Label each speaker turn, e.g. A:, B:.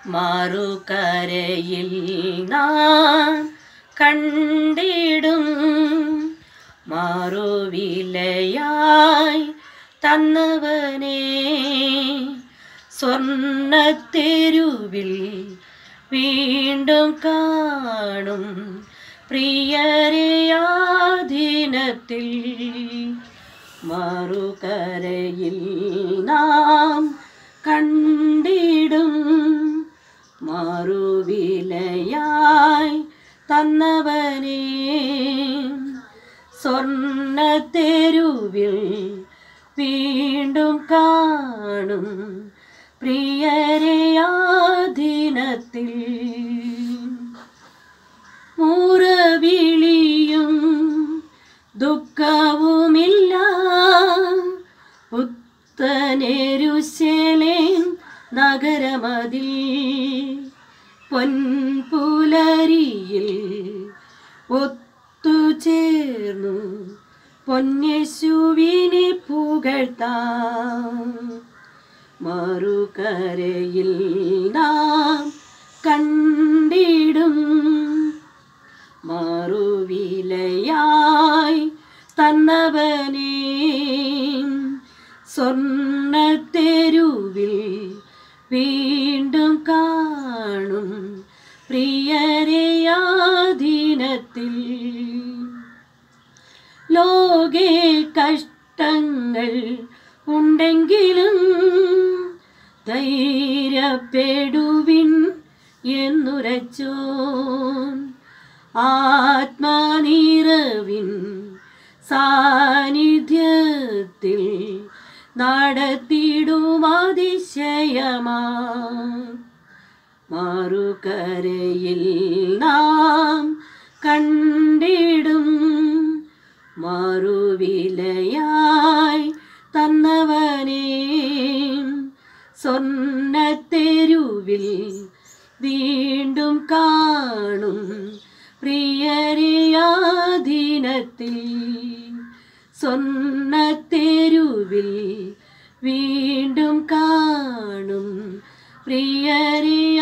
A: മറുകരയിൽ നാം കണ്ടിടും മറുവിലയായി തന്നവനെ സ്വർണ്ണത്തെരുവിൽ വീണ്ടും കാണും പ്രിയരെ ആ ദിനത്തിൽ മറുകരയിൽ നാം കണ്ടിടും മറുവിലയായി തന്നവനെ സ്വർണ്ണത്തെരുവിൽ വീണ്ടും കാണും പ്രിയരെ ആ ദിനത്തിൽ മുറവിളിയും ദുഃഖവുമില്ല പുത്തനെരുശലേം നഗരമതിൽ പൊൻപുലരിയിൽ ഒത്തുചേർന്നു പൊന്നേശുവിനെ പുകഴ്ത്താം മറുകരയിൽ നാം കണ്ടിടും മറുവിലയായി തന്നവനെ സ്വർണ്ണത്തെരുവിൽ വീണ്ടും കാണും പ്രിയരെ ആ ദിനത്തിൽ ലോകേ കഷ്ടങ്ങൾ ഉണ്ടെങ്കിലും ധൈര്യപ്പെടുവിൻ എന്നുരച്ചോൻ ആത്മനിറവിൻ സാന്നിധ്യത്തിൽ നടത്തിടും അതിശയമാ മറുകരയിൽ നാം കണ്ടിടും മറുവിലയായി തന്നവനെ സ്വർണ്ണത്തെരുവിൽ വീണ്ടും കാണും പ്രിയരെ ആ ദിനത്തിൽ സ്വർണ്ണത്തെരുവിൽ വീണ്ടും കാണും പ്രിയരെ